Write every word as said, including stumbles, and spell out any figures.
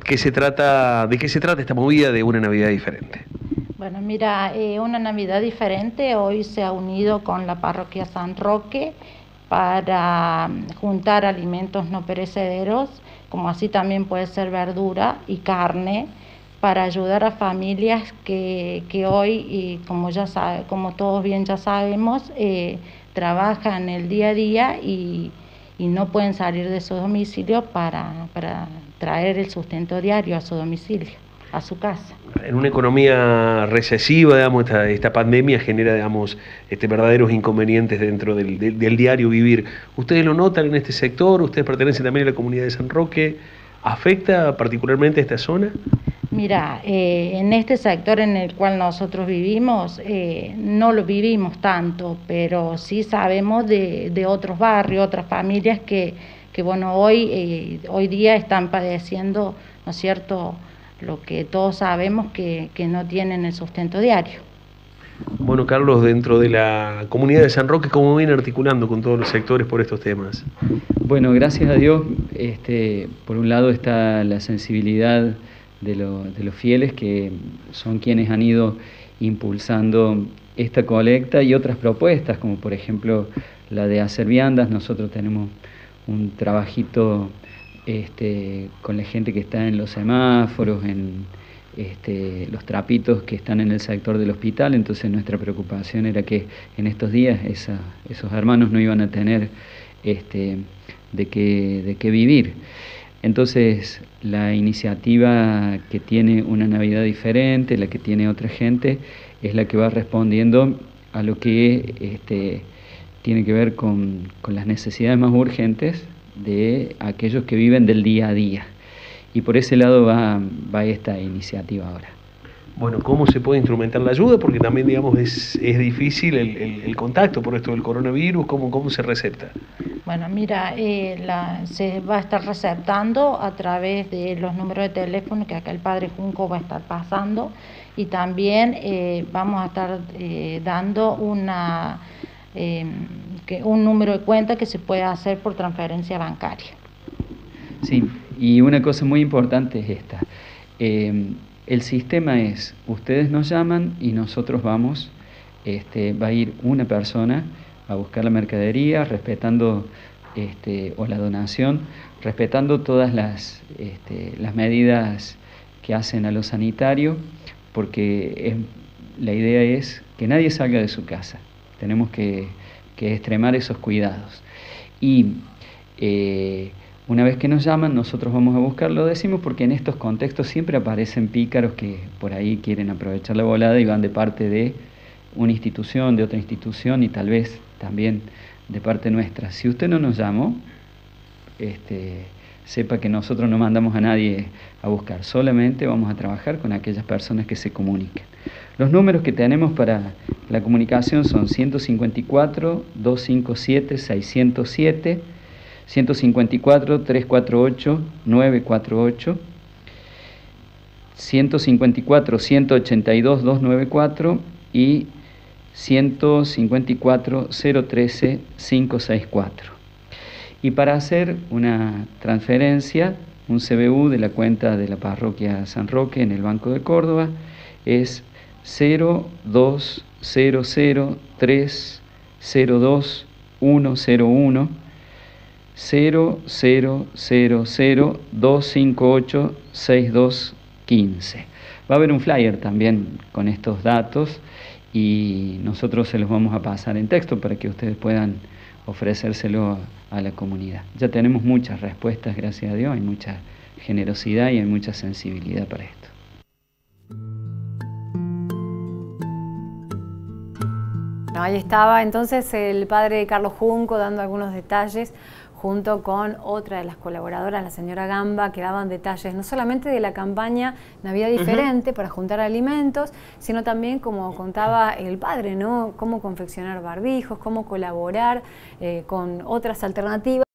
qué se trata, de qué se trata esta movida de una Navidad diferente. Bueno, mira, eh, una Navidad diferente hoy se ha unido con la parroquia San Roque para juntar alimentos no perecederos, como así también puede ser verdura y carne, para ayudar a familias que, que hoy, y como ya sabe, como todos bien ya sabemos, eh, trabajan el día a día y, y no pueden salir de su domicilio para, para traer el sustento diario a su domicilio, a su casa. En una economía recesiva, digamos, esta, esta pandemia genera, digamos, este, verdaderos inconvenientes dentro del, del, del diario vivir. ¿Ustedes lo notan en este sector? ¿Ustedes pertenecen también a la comunidad de San Roque? ¿Afecta particularmente a esta zona? Mira, eh, en este sector en el cual nosotros vivimos, eh, no lo vivimos tanto, pero sí sabemos de, de otros barrios, otras familias que, que bueno, hoy, eh, hoy día están padeciendo, ¿no es cierto?, lo que todos sabemos que, que no tienen el sustento diario. Bueno, Carlos, dentro de la comunidad de San Roque, ¿cómo viene articulando con todos los sectores por estos temas? Bueno, gracias a Dios, este, por un lado está la sensibilidad de, lo, de los fieles, que son quienes han ido impulsando esta colecta y otras propuestas, como por ejemplo la de hacer viandas. Nosotros tenemos un trabajito este, con la gente que está en los semáforos, en este, los trapitos que están en el sector del hospital. Entonces nuestra preocupación era que en estos días esa, esos hermanos no iban a tener este, de qué, de qué vivir. Entonces la iniciativa que tiene una Navidad diferente, la que tiene otra gente, es la que va respondiendo a lo que este, tiene que ver con, con las necesidades más urgentes de aquellos que viven del día a día. Y por ese lado va, va esta iniciativa ahora. Bueno, ¿cómo se puede instrumentar la ayuda? Porque también, digamos, es, es difícil el, el, el contacto por esto del coronavirus. ¿Cómo, cómo se recepta? Bueno, mira, eh, la, se va a estar receptando a través de los números de teléfono que acá el padre Junco va a estar pasando, y también eh, vamos a estar eh, dando una, eh, que, un número de cuenta que se puede hacer por transferencia bancaria. Sí, y una cosa muy importante es esta. Eh, el sistema es, ustedes nos llaman y nosotros vamos, este, va a ir una persona a buscar la mercadería, respetando, este, o la donación, respetando todas las, este, las medidas que hacen a lo sanitario, porque es, la idea es que nadie salga de su casa. Tenemos que, que extremar esos cuidados. Y eh, una vez que nos llaman, nosotros vamos a buscar, lo decimos porque en estos contextos siempre aparecen pícaros que por ahí quieren aprovechar la volada y van de parte de una institución, de otra institución y tal vez también de parte nuestra. Si usted no nos llamó, este, sepa que nosotros no mandamos a nadie a buscar, solamente vamos a trabajar con aquellas personas que se comuniquen. Los números que tenemos para la comunicación son ciento cincuenta y cuatro, doscientos cincuenta y siete, seiscientos siete, ciento cincuenta y cuatro, trescientos cuarenta y ocho, novecientos cuarenta y ocho, ciento cincuenta y cuatro, ciento ochenta y dos, doscientos noventa y cuatro y ciento cincuenta y cuatro, cero trece, quinientos sesenta y cuatro. Y para hacer una transferencia, un C B U de la cuenta de la parroquia San Roque en el Banco de Córdoba es cero dos cero cero tres cero dos uno cero uno cero cero cero cero dos cinco ocho seis dos uno cinco. Va a haber un flyer también con estos datos y nosotros se los vamos a pasar en texto para que ustedes puedan ofrecérselo a la comunidad. Ya tenemos muchas respuestas, gracias a Dios, hay mucha generosidad y hay mucha sensibilidad para esto. Ahí estaba entonces el padre Carlos Junco dando algunos detalles junto con otra de las colaboradoras, la señora Gamba, que daban detalles no solamente de la campaña Navidad Diferente, uh-huh, para juntar alimentos, sino también, como contaba el padre, ¿no?, cómo confeccionar barbijos, cómo colaborar eh, con otras alternativas.